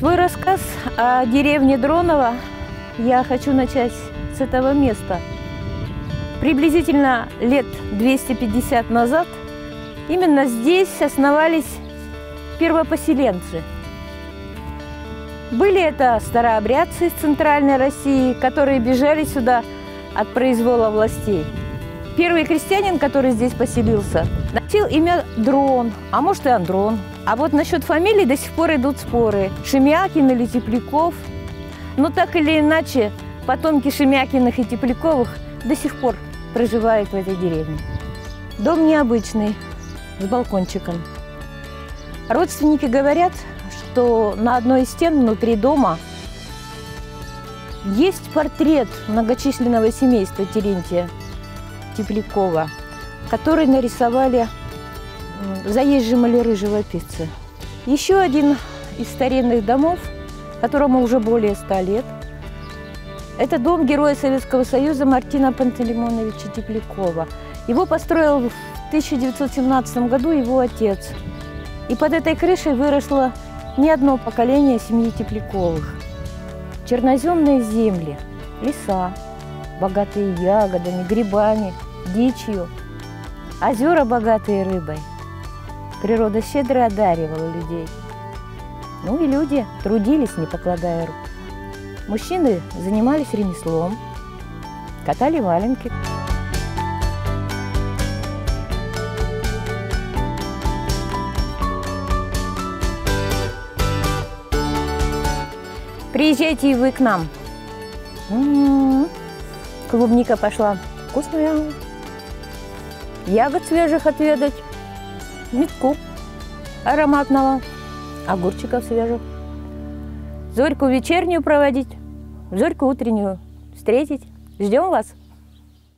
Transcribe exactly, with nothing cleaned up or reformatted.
Свой рассказ о деревне Дроново я хочу начать с этого места. Приблизительно лет двести пятьдесят назад именно здесь основались первопоселенцы. Были это старообрядцы из Центральной России, которые бежали сюда от произвола властей. Первый крестьянин, который здесь поселился, носил имя Дрон, а может и Андрон. А вот насчет фамилий до сих пор идут споры. Шемякин или Тепляков. Но так или иначе, потомки Шемякиных и Тепляковых до сих пор проживают в этой деревне. Дом необычный, с балкончиком. Родственники говорят, что на одной из стен внутри дома есть портрет многочисленного семейства Терентия Теплякова, который нарисовали заезжие маляры-живописцы. Еще один из старинных домов, которому уже более ста лет, это дом героя Советского Союза Мартина Пантелеймоновича Теплякова. Его построил в тысяча девятьсот семнадцатом году его отец. И под этой крышей выросло не одно поколение семьи Тепляковых. Черноземные земли, леса, богатые ягодами, грибами, дичью, озера, богатые рыбой. Природа щедро одаривала людей. Ну и люди трудились, не покладая рук. Мужчины занимались ремеслом, катали валенки. Приезжайте и вы к нам. М-м-м. Клубника пошла. Вкусная. Ягод свежих отведать. Метку ароматного. Огурчиков свежих. Зорьку вечернюю проводить. Зорьку утреннюю встретить. Ждем вас.